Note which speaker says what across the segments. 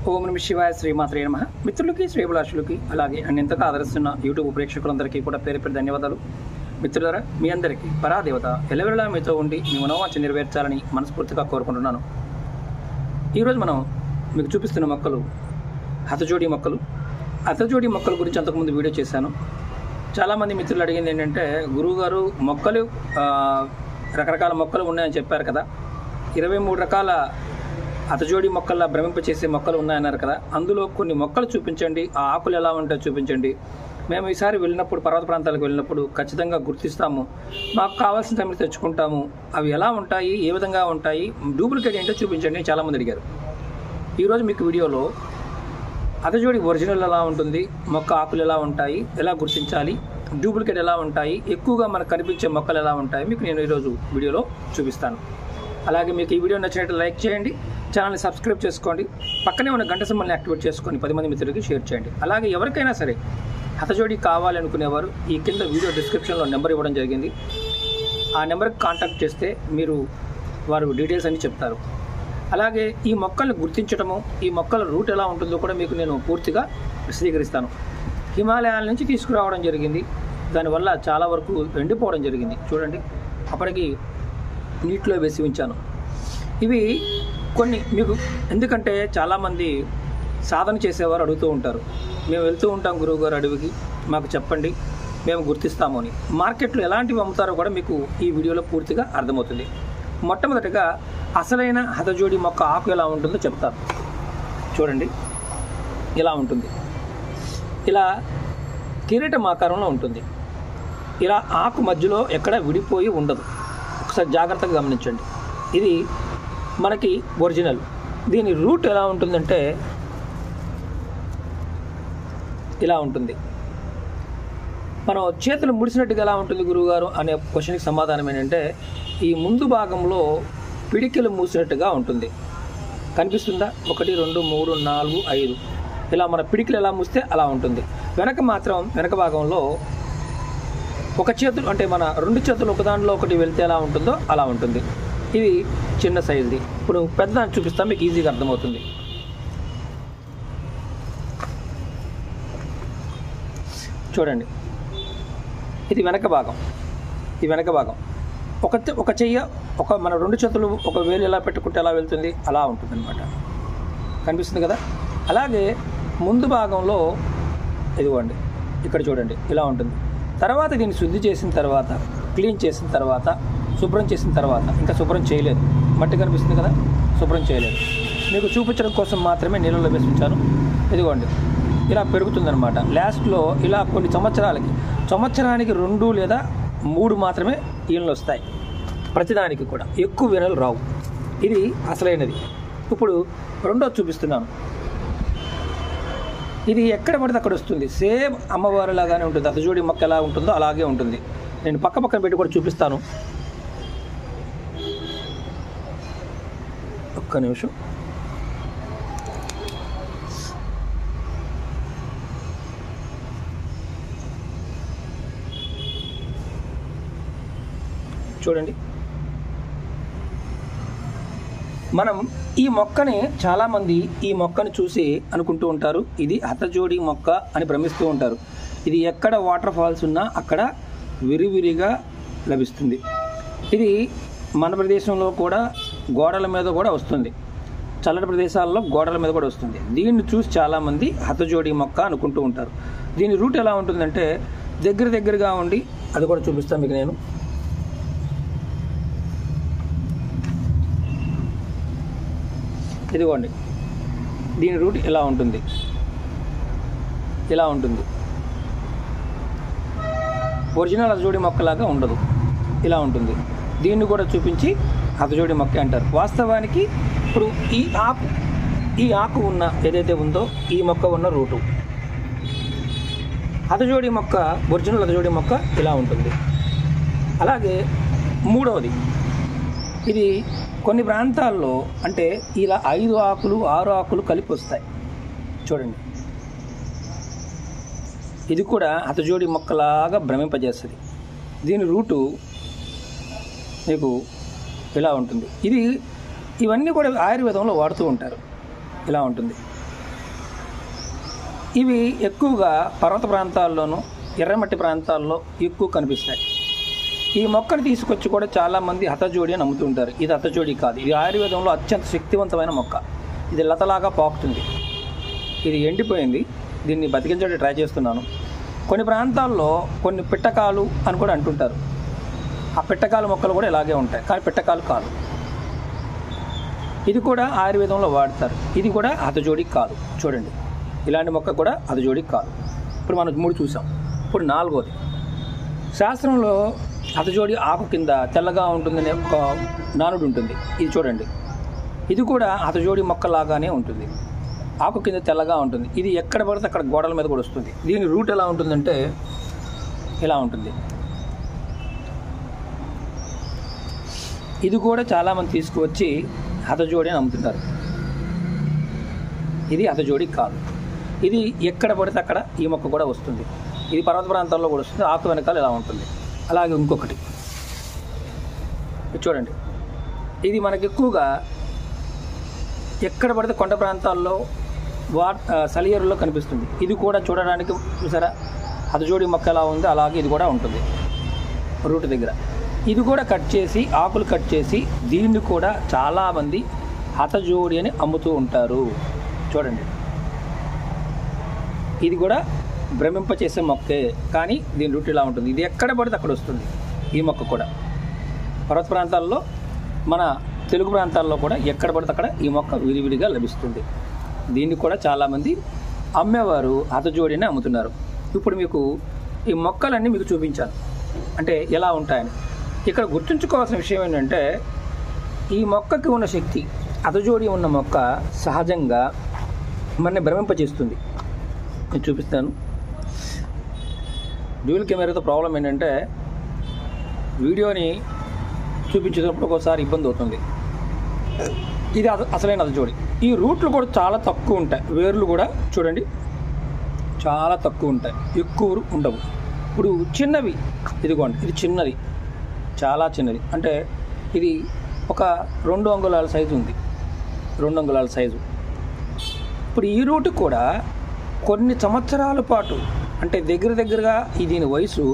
Speaker 1: ఓం నమః శివాయ శ్రీమాత్రే నమః. మిత్రులకి శ్రేభిలాషులకి అలాగే అన్నింతగా ఆదరిస్తున్న యూట్యూబ్ ప్రేక్షకులందరికీ కూడా పేరు పేరు ధన్యవాదాలు. మిత్రులారా, మీ అందరికీ పరాదేవత ఎల్లవెల్లా మీతో ఉండి మీ మనోవాంఛ నెరవేర్చాలని మనస్ఫూర్తిగా కోరుకుంటున్నాను. ఈరోజు మనం మీకు చూపిస్తున్న మొక్కలు హతజోడి మొక్కలు. హతజోడి మొక్కల గురించి అంతకుముందు వీడియో చేశాను. చాలామంది మిత్రులు అడిగింది ఏంటంటే, గురువుగారు మొక్కలు రకరకాల మొక్కలు ఉన్నాయని చెప్పారు కదా, 23 రకాల హతజోడి మొక్కల్లా భ్రమింపచేసే మొక్కలు ఉన్నాయన్నారు కదా, అందులో కొన్ని మొక్కలు చూపించండి, ఆ ఆకులు ఎలా ఉంటాయో చూపించండి. మేము ఈసారి వెళ్ళినప్పుడు పర్వత ప్రాంతాలకు వెళ్ళినప్పుడు ఖచ్చితంగా గుర్తిస్తాము, మాకు కావాల్సిన టైంలో తెచ్చుకుంటాము. అవి ఎలా ఉంటాయి, ఏ విధంగా ఉంటాయి, డూప్లికేట్ ఏంటో చూపించండి అని చాలామంది అడిగారు. ఈరోజు మీకు వీడియోలో హతజోడి ఒరిజినల్ ఎలా ఉంటుంది, మొక్క ఆకులు ఎలా ఉంటాయి, ఎలా గుర్తించాలి, డూప్లికేట్ ఎలా ఉంటాయి, ఎక్కువగా మనకు కనిపించే మొక్కలు ఎలా ఉంటాయి మీకు నేను ఈరోజు వీడియోలో చూపిస్తాను. అలాగే మీకు ఈ వీడియో నచ్చినట్టు లైక్ చేయండి, ఛానల్ని సబ్స్క్రైబ్ చేసుకోండి, పక్కనే ఉన్న గంట సింబల్ని యాక్టివేట్ చేసుకొని 10 మంది మిత్రులకి షేర్ చేయండి. అలాగే ఎవరికైనా సరే హతజోడి కావాలనుకునేవారు ఈ కింద వీడియో డిస్క్రిప్షన్లో నెంబర్ ఇవ్వడం జరిగింది. ఆ నెంబర్కి కాంటాక్ట్ చేస్తే మీరు వారు డీటెయిల్స్ అన్ని చెప్తారు. అలాగే ఈ మొక్కల్ని గుర్తించడము, ఈ మొక్కల రూట్ ఎలా ఉంటుందో కూడా మీకు నేను పూర్తిగా విశదీకరిస్తాను. హిమాలయాల నుంచి తీసుకురావడం జరిగింది, దానివల్ల చాలా వరకు ఎండిపోవడం జరిగింది. చూడండి, అప్పటికి నీటిలో వేసి ఉంచాను. ఇవి కొన్ని మీకు, ఎందుకంటే చాలామంది సాధన చేసేవారు అడుగుతూ ఉంటారు, మేము వెళ్తూ ఉంటాం గురువుగారు అడవికి, మాకు చెప్పండి, మేము గుర్తిస్తాము అని. మార్కెట్లో ఎలాంటివి అమ్ముతారో కూడా మీకు ఈ వీడియోలో పూర్తిగా అర్థమవుతుంది. మొట్టమొదటిగా అసలైన హతజోడి మొక్క ఆకు ఎలా ఉంటుందో చెప్తాను. చూడండి, ఇలా ఉంటుంది, ఇలా కిరీటం ఆకారంలో ఉంటుంది. ఇలా ఆకు మధ్యలో ఎక్కడ విడిపోయి ఉండదు. ఒకసారి జాగ్రత్తగా గమనించండి. ఇది మనకి ఒరిజినల్. దీని రూట్ ఎలా ఉంటుందంటే ఇలా ఉంటుంది. మనం చేతులు ముడిసినట్టుగా ఎలా ఉంటుంది గురువుగారు అనే క్వశ్చన్కి సమాధానం ఏంటంటే, ఈ ముందు భాగంలో పిడికిలు మూసినట్టుగా ఉంటుంది. కనిపిస్తుందా? 1 2 3 4 5 ఇలా మన పిడికిలు ఎలా మూస్తే అలా ఉంటుంది. వెనక భాగంలో ఒక చేతులు, అంటే మన 2 చేతులు ఒకదానిలో ఒకటి వెళ్తే ఎలా ఉంటుందో అలా ఉంటుంది. ఇది చిన్న సైజుది. ఇప్పుడు పెద్ద చూపిస్తాను, మీకు ఈజీగా అర్థమవుతుంది. చూడండి, ఇది వెనక భాగం. ఈ వెనక భాగం ఒక చెయ్య, మన 2 చేతులు ఒక వేలు ఎలా పెట్టుకుంటే ఎలా వెళ్తుంది అలా ఉంటుంది అనమాట. కనిపిస్తుంది కదా. అలాగే ముందు భాగంలో ఇదిగోండి, ఇక్కడ చూడండి ఇలా ఉంటుంది. తర్వాత దీన్ని శుద్ధి చేసిన తర్వాత, క్లీన్ చేసిన తర్వాత, శుభ్రం చేసిన తర్వాత, ఇంకా శుభ్రం చేయలేదు, మట్టి కనిపిస్తుంది కదా, శుభ్రం చేయలేదు, మీకు చూపించడం కోసం మాత్రమే నీళ్ళలో వేసి ఉంచాను. ఇదిగోండి, ఇలా పెరుగుతుందన్నమాట. లాస్ట్లో ఇలా కొన్ని సంవత్సరానికి 2 లేదా 3 మాత్రమే ఈనెలు వస్తాయి. ప్రతిదానికి కూడా ఎక్కువ ఈనెలు రావు. ఇది అసలైనది. ఇప్పుడు రెండోది చూపిస్తున్నాను. ఇది ఎక్కడ పడితే అక్కడ వస్తుంది, సేమ్ అమ్మవారి లాగానే ఉంటుంది. హతజోడి మొక్క ఎలా ఉంటుందో అలాగే ఉంటుంది. నేను పక్కన పెట్టి కూడా చూపిస్తాను. ఒక్క నిమిషం. చూడండి, మనం ఈ మొక్కని, చాలామంది ఈ మొక్కను చూసి అనుకుంటూ ఉంటారు ఇది హతజోడి మొక్క అని భ్రమిస్తూ ఉంటారు. ఇది ఎక్కడ వాటర్ ఫాల్స్ ఉన్నా అక్కడ విరివిరిగా లభిస్తుంది. ఇది మన ప్రదేశంలో కూడా గోడల మీద కూడా వస్తుంది, చల్లటి ప్రదేశాల్లో గోడల మీద కూడా వస్తుంది. దీన్ని చూసి చాలామంది హతజోడి మొక్క అనుకుంటూ ఉంటారు. దీని రూట్ ఎలా ఉంటుందంటే దగ్గరగా ఉండి, అది కూడా చూపిస్తాను మీకు నేను. ఇదిగోండి, దీని రూట్ ఇలా ఉంటుంది, ఇలా ఉంటుంది. ఒరిజినల్ హతజోడి మొక్కలాగా ఉండదు, ఇలా ఉంటుంది. దీన్ని కూడా చూపించి హతజోడి మొక్క అంటారు. వాస్తవానికి ఇప్పుడు ఈ ఆకు ఉన్న ఏదైతే ఉందో ఈ మొక్క ఉన్న రూటు హతజోడి మొక్క, ఒరిజినల్ హతజోడి మొక్క ఇలా ఉంటుంది. అలాగే మూడవది, ఇది కొన్ని ప్రాంతాల్లో అంటే ఇలా 5 ఆకులు 6 ఆకులు కలిపి వస్తాయి. చూడండి, ఇది కూడా హతజోడి మొక్కలాగా భ్రమింపజేస్తుంది. దీని రూటు మీకు ఇలా ఉంటుంది. ఇవన్నీ కూడా ఆయుర్వేదంలో వాడుతూ ఉంటారు. ఇలా ఉంటుంది. ఇవి ఎక్కువగా పర్వత ప్రాంతాల్లోనూ ఎర్రమట్టి ప్రాంతాల్లో ఎక్కువ కనిపిస్తాయి. ఈ మొక్కను తీసుకొచ్చి కూడా చాలామంది హతజోడి అని నమ్ముతుంటారు. ఇది హతజోడి కాదు, ఇది ఆయుర్వేదంలో అత్యంత శక్తివంతమైన మొక్క. ఇది లతలాగా పాకుతుంది. ఇది ఎండిపోయింది, దీన్ని బతికించడానికి ట్రై చేస్తున్నాను. కొన్ని ప్రాంతాల్లో కొన్ని పిట్టకాలు అని కూడా అంటుంటారు. ఆ పిట్టకాలు మొక్కలు కూడా ఇలాగే ఉంటాయి, కానీ పిట్టకాలు కాదు. ఇది కూడా ఆయుర్వేదంలో వాడతారు. ఇది కూడా హతజోడి కాదు. చూడండి, ఇలాంటి మొక్క కూడా హతజోడి కాదు. ఇప్పుడు మనం 3 చూసాం. ఇప్పుడు 4వది. శాస్త్రంలో హతజోడి ఆకు కింద తెల్లగా ఉంటుందనే ఒక నానుడు ఉంటుంది. ఇది చూడండి, ఇది కూడా హతజోడి మొక్కలాగానే ఉంటుంది. ఆకు కింద తెల్లగా ఉంటుంది. ఇది ఎక్కడ పడితే అక్కడ గోడల మీద కూడా వస్తుంది. దీని రూట్ ఎలా ఉంటుందంటే ఇలా ఉంటుంది. ఇది కూడా చాలామంది తీసుకువచ్చి హతజోడి అని అమ్ముతుంటారు. ఇది హతజోడి కాదు. ఇది ఎక్కడ పడితే అక్కడ ఈ మొక్క కూడా వస్తుంది. ఇది పర్వత ప్రాంతాల్లో కూడా వస్తుంది. ఆకు వెనకాల ఇలా ఉంటుంది. అలాగే ఇంకొకటి చూడండి, ఇది మనకి ఎక్కువగా ఎక్కడ పడితే కొండ ప్రాంతాల్లో సలియరులో కనిపిస్తుంది. ఇది కూడా చూడడానికి చూసారా హతజోడి మొక్క ఎలా ఉంది, అలాగే ఇది కూడా ఉంటుంది రూట్ దగ్గర. ఇది కూడా కట్ చేసి, ఆకులు కట్ చేసి, దీన్ని కూడా చాలామంది హతజోడి అని అమ్ముతూ ఉంటారు. చూడండి, ఇది కూడా భ్రమింపచేసే మొక్కే, కానీ దీని రూట్ ఇలా ఉంటుంది. ఇది ఎక్కడ పడితే అక్కడ వస్తుంది. ఈ మొక్క కూడా పర్వత ప్రాంతాల్లో, మన తెలుగు ప్రాంతాల్లో కూడా ఎక్కడ పడితే అక్కడ ఈ మొక్క విడివిడిగా లభిస్తుంది. దీన్ని కూడా చాలామంది అమ్మేవారు హతజోడి అని అమ్ముతున్నారు. ఇప్పుడు మీకు ఈ మొక్కలన్నీ మీకు చూపించాను, అంటే ఎలా ఉంటాయని. ఇక్కడ గుర్తుంచుకోవాల్సిన విషయం ఏంటంటే, ఈ మొక్కకి ఉన్న శక్తి, హతజోడి ఉన్న మొక్క సహజంగా మనని భ్రమింపచేస్తుంది. నేను చూపిస్తాను. డ్యూయల్ కెమెరాతో ప్రాబ్లం ఏంటంటే వీడియోని చూపించేటప్పుడు ఒకసారి ఇబ్బంది అవుతుంది. ఇది అసలైన హతజోడి. ఈ రూట్లు కూడా చాలా తక్కువ ఉంటాయి. వేర్లు కూడా చూడండి చాలా తక్కువ ఉంటాయి, ఎక్కువ ఉండవు. ఇప్పుడు చిన్నవి, ఇదిగోండి, ఇది చిన్నది, చాలా చిన్నది. అంటే ఇది ఒక 2 అంగుళాల సైజు ఉంది, 2 అంగుళాల సైజు. ఇప్పుడు ఈ రూట్ కూడా కొన్ని సంవత్సరాల పాటు, అంటే దగ్గరగా దీని వయసు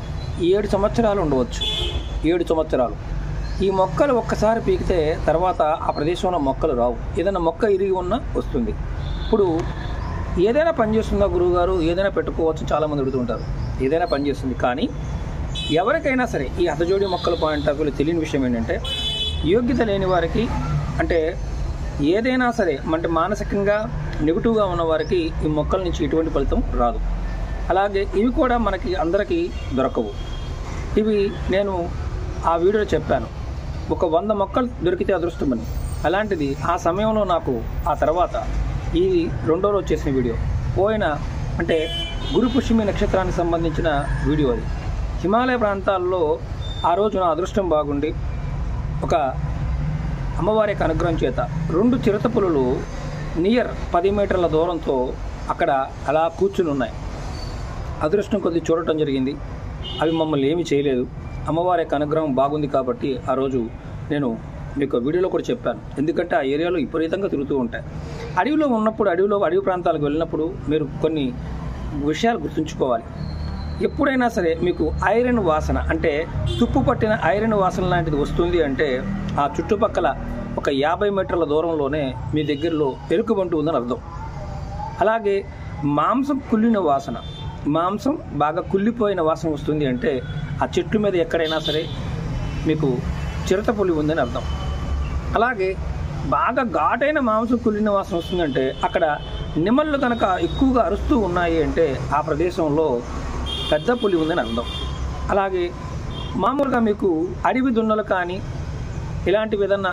Speaker 1: 7 సంవత్సరాలు ఉండవచ్చు. 7 సంవత్సరాలు. ఈ మొక్కలు ఒక్కసారి పీకితే తర్వాత ఆ ప్రదేశంలో మొక్కలు రావు. ఏదైనా మొక్క ఇరిగి ఉన్నా వస్తుంది. ఇప్పుడు ఏదైనా పనిచేస్తుందా గురువుగారు, ఏదైనా పెట్టుకోవచ్చు చాలామంది అడుగుతుంటారు. ఏదైనా పనిచేస్తుంది, కానీ ఎవరికైనా సరే ఈ హతజోడి మొక్కల పాయింట్ ఆఫ్ వ్యూలో తెలియని విషయం ఏంటంటే, యోగ్యత లేని వారికి, అంటే ఏదైనా సరే అంటే మానసికంగా నెగిటివ్గా ఉన్న వారికి ఈ మొక్కల నుంచి ఎటువంటి ఫలితం రాదు. అలాగే ఇవి కూడా మనకి అందరికీ దొరకవు. ఇవి నేను ఆ వీడియోలో చెప్పాను, ఒక 100 మొక్కలు దొరికితే అదృష్టమని. అలాంటిది ఆ సమయంలో నాకు ఆ తర్వాత ఈ 2వ రోజు చేసిన వీడియో పోయిన, అంటే గురు పుష్యమి నక్షత్రానికి సంబంధించిన వీడియో. అది హిమాలయ ప్రాంతాల్లో ఆ రోజు నా అదృష్టం బాగుండి ఒక అమ్మవారి యొక్క అనుగ్రహం చేత 2 చిరుత పులులు నియర్ 10 మీటర్ల దూరంతో అక్కడ అలా కూర్చుని ఉన్నాయి. అదృష్టం కొద్ది చూడటం జరిగింది. అవి మమ్మల్ని ఏమీ చేయలేదు. అమ్మవారి యొక్క అనుగ్రహం బాగుంది కాబట్టి ఆ రోజు నేను మీకు వీడియోలో కూడా చెప్పాను. ఎందుకంటే ఆ ఏరియాలో విపరీతంగా తిరుగుతూ ఉంటాయి. అడవిలో ఉన్నప్పుడు, అడవి ప్రాంతాలకు వెళ్ళినప్పుడు మీరు కొన్ని విషయాలు గుర్తుంచుకోవాలి. ఎప్పుడైనా సరే మీకు ఐరన్ వాసన, అంటే తుప్పు పట్టిన ఐరన్ వాసన లాంటిది వస్తుంది అంటే ఆ చుట్టుపక్కల ఒక 50 మీటర్ల దూరంలోనే మీ దగ్గరలో ఎలుకబంటు ఉందని అర్థం. అలాగే మాంసం కుళ్ళిన వాసన, మాంసం బాగా కుళ్ళిపోయిన వాసన వస్తుంది అంటే ఆ చెట్టు మీద ఎక్కడైనా సరే మీకు చిరుతపులి ఉందని అర్థం. అలాగే బాగా ఘాటైన మాంసం కుళ్ళిన వాసన వస్తుందంటే అక్కడ నిమ్మళ్ళు కనుక ఎక్కువగా అరుస్తూ ఉన్నాయి అంటే ఆ ప్రదేశంలో పెద్ద పులి ఉందని అర్థం. అలాగే మామూలుగా మీకు అడవి దున్నలు కానీ ఇలాంటివి ఏదన్నా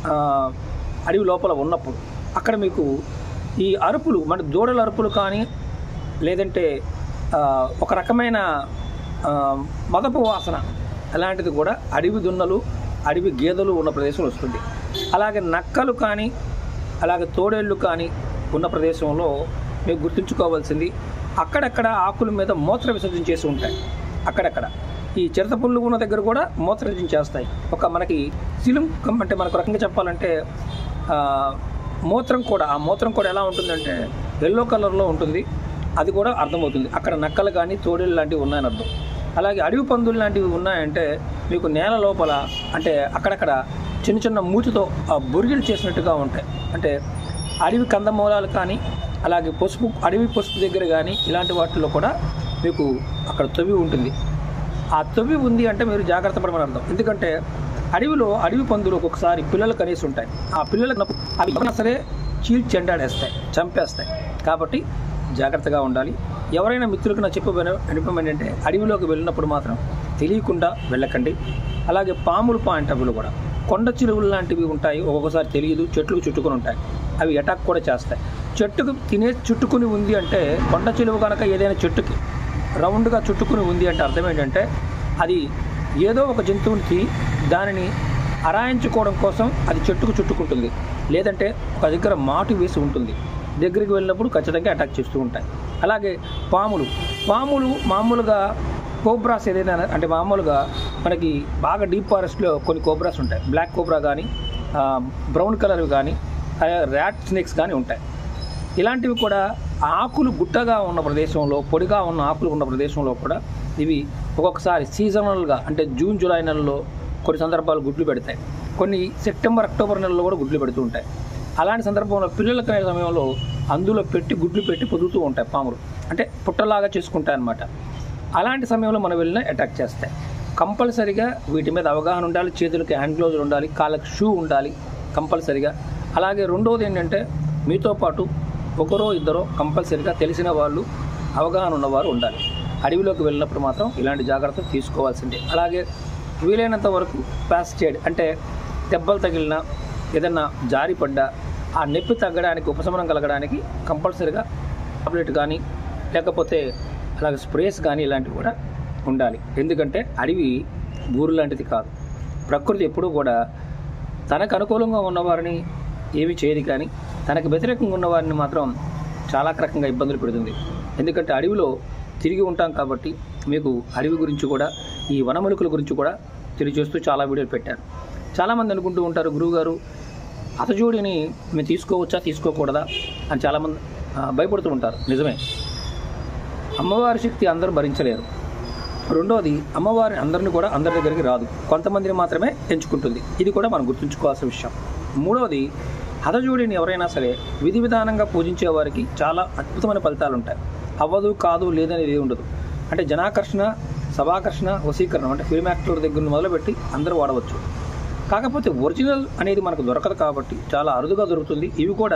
Speaker 1: అడవి లోపల ఉన్నప్పుడు అక్కడ మీకు ఈ అరుపులు, మన దూడల అరుపులు కానీ, లేదంటే ఒక రకమైన మదపు వాసన అలాంటిది కూడా అడవి దున్నలు, అడవి గేదెలు ఉన్న ప్రదేశంలో వస్తుంది. అలాగే నక్కలు కానీ, అలాగే తోడేళ్ళు కానీ ఉన్న ప్రదేశంలో మీకు గుర్తుంచుకోవాల్సింది, అక్కడక్కడ ఆకుల మీద మూత్ర విసర్జన చేసి ఉంటాయి. అక్కడక్కడ ఈ చిరత పుళ్ళు ఉన్న దగ్గర కూడా మూత్ర విసర్జన చేస్తాయి. ఒక మనకి సిలుం, అంటే మనకు రకంగా చెప్పాలంటే మూత్రం కూడా, ఆ మూత్రం కూడా ఎలా ఉంటుందంటే ఎల్లో కలర్లో ఉంటుంది. అది కూడా అర్థమవుతుంది. అక్కడ నక్కలు కానీ తోడేళ్ళు లాంటివి ఉన్నాయని అర్థం. అలాగే అడవి పందులు లాంటివి ఉన్నాయంటే మీకు నేల లోపల అంటే అక్కడక్కడ చిన్న చిన్న మూతితో బొరిగిలు చేసినట్టుగా ఉంటాయి. అంటే అడవి కందమూలాలు కానీ అలాగే అడవి పసుపు దగ్గర కానీ ఇలాంటి వాటిల్లో కూడా మీకు అక్కడ తొవ్వి ఉంటుంది. ఆ తొవ్వి ఉంది అంటే మీరు జాగ్రత్త పడమని అర్థం. ఎందుకంటే అడవి పందులు ఒక్కొక్కసారి పిల్లలు కనీసి ఉంటాయి. ఆ పిల్లలకు అవి సరే చెండాడేస్తాయి, చంపేస్తాయి. కాబట్టి జాగ్రత్తగా ఉండాలి. ఎవరైనా మిత్రులకు నా చెప్పడం ఏంటంటే అడవిలోకి వెళ్ళినప్పుడు మాత్రం తెలియకుండా వెళ్ళకండి. అలాగే పాములు పాయింట్ అవి కూడా కొండ చిలువలు లాంటివి ఉంటాయి. ఒక్కొక్కసారి తెలియదు, చెట్లకు చుట్టుకొని ఉంటాయి. అవి అటాక్ కూడా చేస్తాయి. చెట్టుకు చుట్టుకుని ఉంది అంటే కొండ చిలువ కనుక ఏదైనా చెట్టుకి రౌండ్గా చుట్టుకుని ఉంది అంటే అర్థం ఏంటంటే అది ఏదో ఒక జంతువునికి దానిని అరాయించుకోవడం కోసం అది చెట్టుకు చుట్టుకుంటుంది. లేదంటే ఒక దగ్గర మాటు వేసి ఉంటుంది. దగ్గరికి వెళ్ళినప్పుడు ఖచ్చితంగా అటాక్ చేస్తూ ఉంటాయి. అలాగే పాములు మామూలుగా కోబ్రాస్ ఏదైనా అంటే మామూలుగా మనకి బాగా డీప్ ఫారెస్ట్లో కొన్ని కోబ్రాస్ ఉంటాయి. బ్లాక్ కోబ్రా కానీ బ్రౌన్ కలర్వి కానీ ర్యాట్ స్నేక్స్ కానీ ఉంటాయి. ఇలాంటివి కూడా ఆకులు గుట్టగా ఉన్న ప్రదేశంలో, పొడిగా ఉన్న ఆకులు ఉన్న ప్రదేశంలో కూడా ఇవి ఒక్కొక్కసారి సీజనల్గా అంటే జూన్ జూలై నెలలో కొన్ని సందర్భాలు గుడ్లు పెడతాయి. కొన్ని సెప్టెంబర్ అక్టోబర్ నెలలో కూడా గుడ్లు పెడుతూ ఉంటాయి. అలాంటి సందర్భంలో పిల్లలు కనే సమయంలో అందులో గుడ్లు పెట్టి పొదుగుతూ ఉంటాయి పాములు. అంటే పుట్టలాగా చేసుకుంటాయి అన్నమాట. అలాంటి సమయంలో మనం వెళ్ళిన అటాక్ చేస్తాయి. కంపల్సరిగా వీటి మీద అవగాహన ఉండాలి. చేతులకి హ్యాండ్ గ్లౌజులు ఉండాలి, కాళ్ళకి షూ ఉండాలి కంపల్సరిగా. అలాగే రెండవది ఏంటంటే మీతో పాటు ఒకరో ఇద్దరో కంపల్సరిగా తెలిసిన వాళ్ళు, అవగాహన ఉన్నవారు ఉండాలి. అడవిలోకి వెళ్ళినప్పుడు మాత్రం ఇలాంటి జాగ్రత్తలు తీసుకోవాల్సిందే. అలాగే వీలైనంత వరకు ఫస్ట్ ఎయిడ్ అంటే దెబ్బలు తగిలినా ఏదన్నా జారి పడ్డా ఆ నొప్పి తగ్గడానికి, ఉపశమనం కలగడానికి కంపల్సరిగా టాబ్లెట్ కానీ లేకపోతే అలాగే స్ప్రేస్ కానీ ఇలాంటివి కూడా ఉండాలి. ఎందుకంటే అడవి ఊరు లాంటిది కాదు. ప్రకృతి ఎప్పుడూ కూడా తనకు అనుకూలంగా ఉన్నవారిని ఏమీ చేయదు, కానీ తనకు వ్యతిరేకంగా ఉన్నవారిని మాత్రం చాలా రకంగా ఇబ్బందులు పెడుతుంది. ఎందుకంటే అడవిలో తిరిగి ఉంటాం కాబట్టి మీకు అడవి గురించి కూడా, ఈ వనమూలికల గురించి కూడా తెలియజేస్తూ చాలా వీడియోలు పెట్టాను. చాలామంది అనుకుంటూ ఉంటారు, గురువుగారు హతజోడిని మేము తీసుకోవచ్చా తీసుకోకూడదా అని చాలామంది భయపడుతూ ఉంటారు. నిజమే, అమ్మవారి శక్తి అందరూ భరించలేరు. రెండోది, అమ్మవారి అందరిని కూడా అందరి దగ్గరికి రాదు, కొంతమందిని మాత్రమే ఎంచుకుంటుంది. ఇది కూడా మనం గుర్తుంచుకోవాల్సిన విషయం. మూడవది, హతజోడిని ఎవరైనా సరే విధి విధానంగా పూజించే వారికి చాలా అద్భుతమైన ఫలితాలు ఉంటాయి. అవ్వదు కాదు లేదనేది ఉండదు. అంటే జనాకర్షణ, సభాకర్షణ, వశీకరణ అంటే ఫిల్మ్ యాక్టర్ దగ్గర మొదలుపెట్టి అందరూ వాడవచ్చు. కాకపోతే ఒరిజినల్ అనేది మనకు దొరకదు కాబట్టి చాలా అరుదుగా దొరుకుతుంది. ఇవి కూడా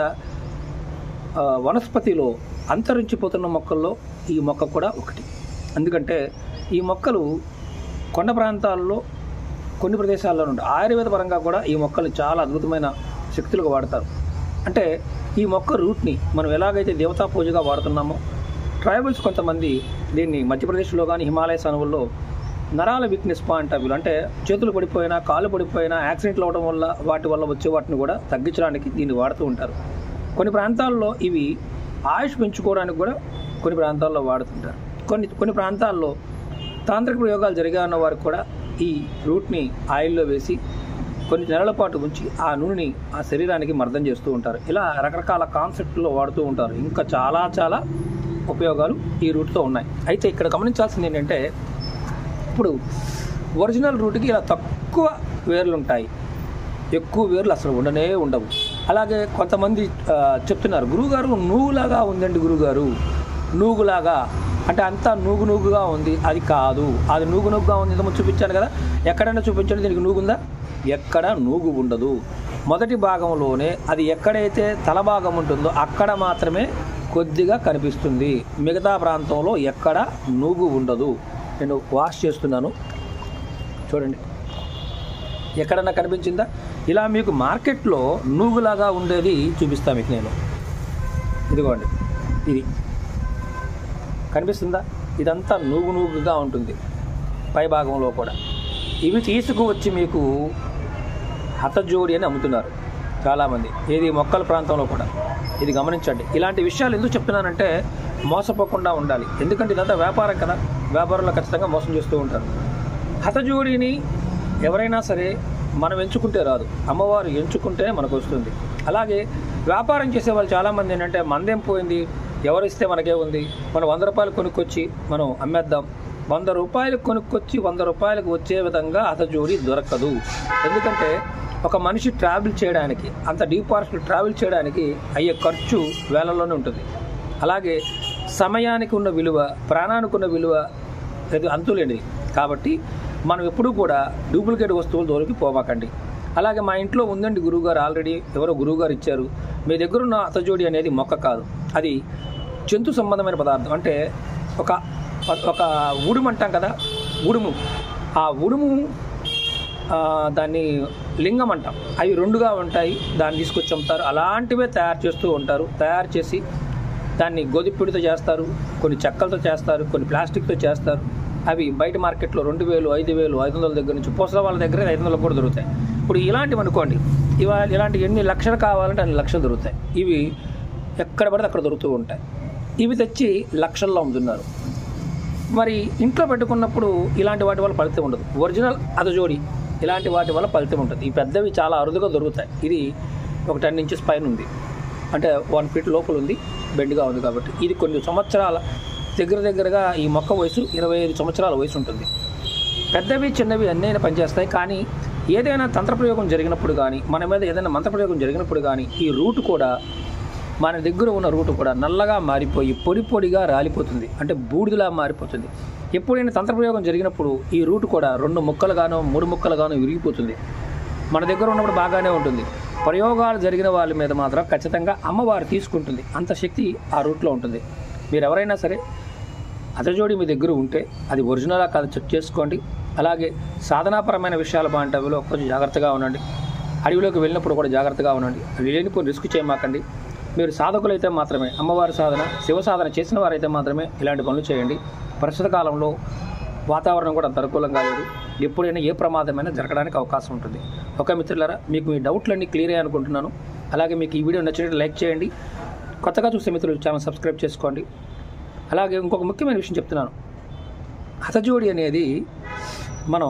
Speaker 1: వనస్పతిలో అంతరించిపోతున్న మొక్కల్లో ఈ మొక్క కూడా ఒకటి. ఎందుకంటే ఈ మొక్కలు కొండ ప్రాంతాల్లో కొన్ని ప్రదేశాల్లో ఉంటాయి. ఆయుర్వేద పరంగా కూడా ఈ మొక్కలు చాలా అద్భుతమైన శక్తులుగా వాడతారు. అంటే ఈ మొక్క రూట్ని మనం ఎలాగైతే దేవతా పూజగా వాడుతున్నామో, ట్రైబల్స్ కొంతమంది దీన్ని మధ్యప్రదేశ్లో కానీ హిమాలయ అనువుల్లో నరాల వీక్నెస్ పాయింట్ అవి అంటే చేతులు పడిపోయినా, కాళ్ళు పడిపోయినా, యాక్సిడెంట్లు అవ్వడం వల్ల వాటి వల్ల వచ్చే వాటిని కూడా తగ్గించడానికి దీన్ని వాడుతూ ఉంటారు. కొన్ని ప్రాంతాల్లో ఇవి ఆయుష్ పెంచుకోవడానికి కూడా కొన్ని ప్రాంతాల్లో వాడుతుంటారు. కొన్ని ప్రాంతాల్లో తాంత్రిక ప్రయోగాలు జరిగాయన్న వారికి కూడా ఈ రూట్ని ఆయిల్లో వేసి కొన్ని నెలల పాటు ఉంచి ఆ నూనెని ఆ శరీరానికి మర్దం చేస్తూ ఉంటారు. ఇలా రకరకాల కాన్సెప్ట్లో వాడుతూ ఉంటారు. ఇంకా చాలా చాలా ఉపయోగాలు ఈ రూట్తో ఉన్నాయి. అయితే ఇక్కడ గమనించాల్సింది ఏంటంటే, ఇప్పుడు ఒరిజినల్ రూట్కి ఇలా తక్కువ వేర్లు ఉంటాయి, ఎక్కువ వేర్లు అసలు ఉండవు. అలాగే కొంతమంది చెప్తున్నారు, గురువుగారు నూగులాగా ఉందండి, గురువుగారు నూగులాగా అంటే అంతా నూగుగా ఉంది. అది కాదు, అది నూగుగా ఉంది. ఇంతకుముందు చూపించాను కదా, ఎక్కడైనా చూపించండి దీనికి నూగుందా? ఎక్కడ నూగు ఉండదు. మొదటి భాగంలోనే అది ఎక్కడైతే తల భాగం ఉంటుందో అక్కడ మాత్రమే కొద్దిగా కనిపిస్తుంది. మిగతా ప్రాంతంలో ఎక్కడ నూగు ఉండదు. నేను వాష్ చేస్తున్నాను చూడండి, ఎక్కడన్నా కనిపించిందా? ఇలా మీకు మార్కెట్లో నూగులాగా ఉండేది చూపిస్తాను మీకు నేను. ఇదిగోండి, ఇది కనిపిస్తుందా? ఇదంతా నూగుగా ఉంటుంది పై భాగంలో కూడా. ఇవి తీసుకువచ్చి మీకు హతజోడి అని అమ్ముతున్నారు చాలామంది, ఏది మొక్కల ప్రాంతంలో కూడా. ఇది గమనించండి. ఇలాంటి విషయాలు ఎందుకు చెప్తున్నానంటే మోసపోకుండా ఉండాలి. ఎందుకంటే ఇదంతా వ్యాపారం కదా, వ్యాపారంలో ఖచ్చితంగా మోసం చేస్తూ ఉంటారు. హతజోడిని ఎవరైనా సరే మనం ఎంచుకుంటే రాదు, అమ్మవారు ఎంచుకుంటే మనకు వస్తుంది. అలాగే వ్యాపారం చేసే వాళ్ళు చాలామంది ఏంటంటే మందేం పోయింది, ఎవరిస్తే మనకే ఉంది, మనం 100 రూపాయలు కొనుక్కొచ్చి మనం అమ్మేద్దాం. 100 రూపాయలు కొనుక్కొచ్చి 100 రూపాయలకు వచ్చే విధంగా హతజోడి దొరకదు. ఎందుకంటే ఒక మనిషి ట్రావెల్ చేయడానికి, అంత డీప్ ఫారెస్ట్ ట్రావెల్ చేయడానికి అయ్యే ఖర్చు వేలల్లోనే ఉంటుంది. అలాగే సమయానికి ఉన్న విలువ, ప్రాణానికి ఉన్న విలువ అది అంతులేనిది. కాబట్టి మనం ఎప్పుడూ కూడా డూప్లికేట్ వస్తువులు దొరికి పోమాకండి. అలాగే మా ఇంట్లో ఉందండి గురువుగారు, ఆల్రెడీ ఎవరో గురువుగారు ఇచ్చారు. మీ దగ్గర ఉన్న హతజోడి అనేది మొక్క కాదు, అది జంతు సంబంధమైన పదార్థం. అంటే ఒక ఉడుము అంటాం కదా, ఉడుము, ఆ ఉడుము దాన్ని లింగం అంటాం. అవి 2గా ఉంటాయి, దాన్ని తీసుకొచ్చి అమ్ముతారు. అలాంటివే తయారు చేస్తూ ఉంటారు. తయారు చేసి దాన్ని గోధిపిడితో చేస్తారు, కొన్ని చెక్కలతో చేస్తారు, కొన్ని ప్లాస్టిక్తో చేస్తారు. అవి బయట మార్కెట్లో 2000, 5000, 500 దగ్గర నుంచి పూసల వాళ్ళ దగ్గర 500 కూడా దొరుకుతాయి. ఇప్పుడు ఇలాంటివి అనుకోండి, ఇలాంటి ఎన్ని లక్షలు కావాలంటే అన్ని లక్షలు దొరుకుతాయి. ఇవి ఎక్కడ పడితే అక్కడ దొరుకుతూ ఉంటాయి. ఇవి తెచ్చి లక్షల్లో అమ్ముతున్నారు. మరి ఇంట్లో పెట్టుకున్నప్పుడు ఇలాంటి వాటి వల్ల ఫలితం ఉండదు. ఒరిజినల్ హతజోడి ఇలాంటి వాటి వల్ల ఫలితం ఉంటుంది. ఈ పెద్దవి చాలా అరుదుగా దొరుకుతాయి. ఇది ఒక 10 ఇంచెస్ పైన ఉంది, అంటే 1 ఫీట్ లోపల ఉంది, బెండ్గా ఉంది. కాబట్టి ఇది కొన్ని సంవత్సరాల దగ్గరగా ఈ మొక్క వయసు 25 సంవత్సరాల వయసు ఉంటుంది. పెద్దవి చిన్నవి అన్నీ పనిచేస్తాయి. కానీ ఏదైనా తంత్రప్రయోగం జరిగినప్పుడు కానీ, మన మీద ఏదైనా మంత్రప్రయోగం జరిగినప్పుడు కానీ, ఈ రూట్ కూడా, మన దగ్గర ఉన్న రూట్ కూడా నల్లగా మారిపోయి పొడిగా రాలిపోతుంది, అంటే బూడిదలా మారిపోతుంది. ఎప్పుడైనా తంత్రప్రయోగం జరిగినప్పుడు ఈ రూట్ కూడా 2 ముక్కలుగానో 3 ముక్కలుగానో విరిగిపోతుంది. మన దగ్గర ఉన్నప్పుడు బాగానే ఉంటుంది. ప్రయోగాలు జరిగిన వాళ్ళ మీద మాత్రం ఖచ్చితంగా అమ్మవారు తీసుకుంటుంది. అంత శక్తి ఆ రూట్లో ఉంటుంది. మీరు ఎవరైనా సరే హతజోడి మీ దగ్గర ఉంటే అది ఒరిజినలా కాదు చెక్ చేసుకోండి. అలాగే సాధనాపరమైన విషయాల బాంటవిలో కొంచెం జాగ్రత్తగా ఉండండి. అడవిలోకి వెళ్ళినప్పుడు కూడా జాగ్రత్తగా ఉండండి. లేనిపోయి రిస్క్ చేయమాకండి. మీరు సాధకులైతే మాత్రమే, అమ్మవారి సాధన, శివ సాధన చేసిన వారైతే మాత్రమే ఇలాంటి పనులు చేయండి. ప్రస్తుత కాలంలో వాతావరణం కూడా అంత అనుకూలంగా లేదు. ఎప్పుడైనా ఏ ప్రమాదమైనా జరగడానికి అవకాశం ఉంటుంది. ఓకే మిత్రులారా, మీకు మీ డౌట్లన్నీ క్లియర్ అయ్యాయి అనుకుంటున్నాను. అలాగే మీకు ఈ వీడియో నచ్చినట్టు లైక్ చేయండి. కొత్తగా చూసే మిత్రులు ఛానల్ సబ్స్క్రైబ్ చేసుకోండి. అలాగే ఇంకొక ముఖ్యమైన విషయం చెప్తున్నాను. హతజోడి అనేది మనం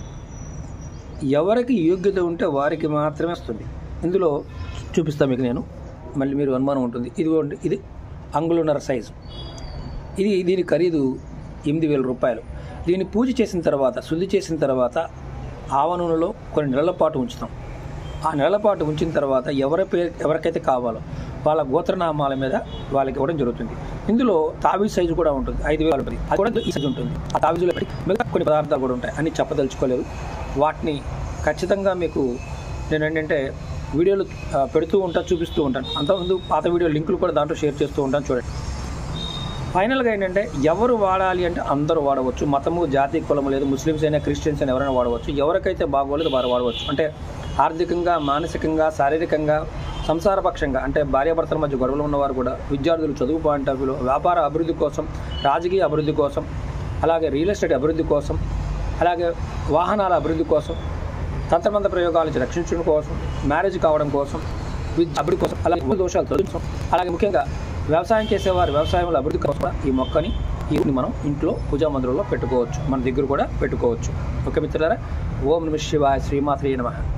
Speaker 1: ఎవరికి యోగ్యత ఉంటే వారికి మాత్రమే వస్తుంది. ఇందులో చూపిస్తాను మీకు నేను, మళ్ళీ మీరు అనుమానం ఉంటుంది. ఇది అంగుళన్నర సైజు. దీని ఖరీదు 8000 రూపాయలు. దీన్ని పూజ చేసిన తర్వాత, శుద్ధి చేసిన తర్వాత ఆవ నూనెలో కొన్ని నెలల పాటు ఉంచుతాం. ఆ నెలల పాటు ఉంచిన తర్వాత ఎవరికైతే కావాలో వాళ్ళ గోత్రనామాల మీద వాళ్ళకి ఇవ్వడం జరుగుతుంది. ఇందులో తావీజ్ సైజు కూడా ఉంటుంది, 5000 ఉంటుంది. అది కూడా ఈ సైజు ఉంటుంది. ఆ తావీజులో మిగతా కొన్ని పదార్థాలు కూడా ఉంటాయి. అన్ని చెప్పదలుచుకోలేదు. వాటిని ఖచ్చితంగా మీకు నేను ఏంటంటే వీడియోలు పెడుతూ ఉంటాను, చూపిస్తూ ఉంటాను. అంతకుముందు పాత వీడియో లింకులు కూడా దాంట్లో షేర్ చేస్తూ ఉంటాను, చూడండి. ఫైనల్గా ఏంటంటే ఎవరు వాడాలి అంటే అందరూ వాడవచ్చు. మతము, జాతి, కులము లేదు. ముస్లిమ్స్ అయినా, క్రిస్టియన్స్ అయినా ఎవరైనా వాడవచ్చు. ఎవరికైతే బాగోలేదు వారు వాడవచ్చు. అంటే ఆర్థికంగా, మానసికంగా, శారీరకంగా, సంసారపక్షంగా, అంటే భార్యాభర్తల మధ్య గొడవలు ఉన్నవారు కూడా, విద్యార్థులు చదువు పాయింట్ ఆఫ్ వ్యూలో, వ్యాపార అభివృద్ధి కోసం, రాజకీయ అభివృద్ధి కోసం, అలాగే రియల్ ఎస్టేట్ అభివృద్ధి కోసం, అలాగే వాహనాల అభివృద్ధి కోసం, తంత్రమంత్ర ప్రయోగాల నుంచి రక్షించడం కోసం, మ్యారేజ్ కావడం కోసం, అభివృద్ధి కోసం, అలాగే దోషాలు తొలగించడం, అలాగే ముఖ్యంగా వ్యవసాయం చేసేవారు వ్యవసాయంలో అభివృద్ధి కోసం ఈ మొక్కని మనం ఇంట్లో పూజా మందిరంలో పెట్టుకోవచ్చు. మన దగ్గర కూడా పెట్టుకోవచ్చు. ఓకే మిత్రులారా, ఓం నమః శివాయ, శ్రీమాత్రే నమః.